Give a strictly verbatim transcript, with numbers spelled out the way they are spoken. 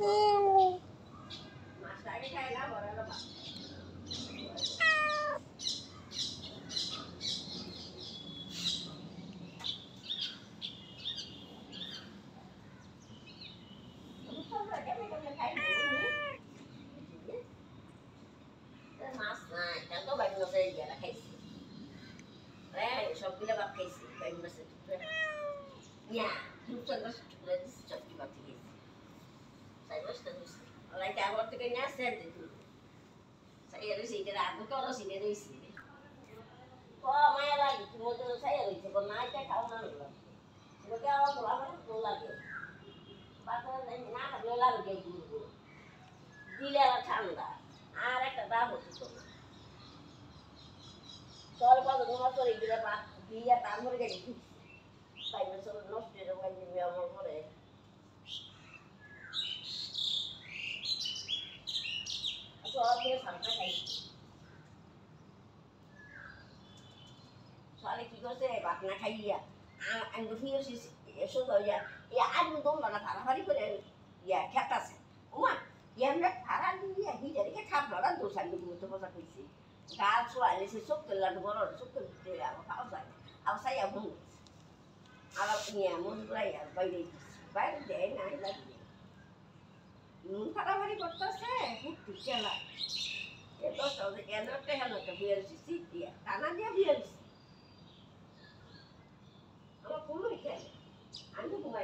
মাছটা আগে খাই না বড় বাবা মাছ নাই কেন তো বাইক মাছের ইয়েরা খাইছি হ্যাঁ সবগুলো ভাত খাইছি বাইক মাছের ইয়া দুটো টুকরা দিচ্ছি সবজি ভাত খেয়েছি সাই বসতে দিচ্ছি ওলাই আবার থেকে নিয়ে আসছে দিদি সাই রয়েছে এটা আগে তো রয়েছে এটা রয়েছে ও মায়া লাগে তুমি তো সাই রয়েছে কোন নাইটা খাও না লোকে আমার বলা আমার তো লাগে বাতাস না খাবলে লাগে গুড় দিলে আবার ঠান্ডা আর একটা দাম হচ্ছে তো চল পাবো তোমার তোর এগুলো দিয়ে তারপরে গেছি তাই বছর নষ্ট হয়ে যাবে আমার ঘরে সব দিয়ে সামনে খাইছি সকালে কি করছে ভাত না খাইয়া আমি তো ফিরে এসো তো ইয়া ইয়া আজ তোমরা না তাড়াতাড়ি করে ইয়া খেতাছে ওমা ইয়ামরা ফাড়া দিয়ে হিজারিকে খাবলা না দোসান দিয়ে তো বসা কইছি গাছ সোয়ালে সে সব তেল লাগবে বড় সব তেল তেল আমার খাওয়া যায় আওসাই আমু আলা নিয়া মন প্রায় বাইরে বাইরে দেয় না লাগে নুন ফাড়াফাড়ি করতেছে খুব ঠিক খেলা এ দশটা এগারোটা হেন একটা বিয়াল্লিশ সিট দিয়া টানা দিয়া বিয়াল্লিশ আমার কোনোই খেলে আমি তো ঘুমাই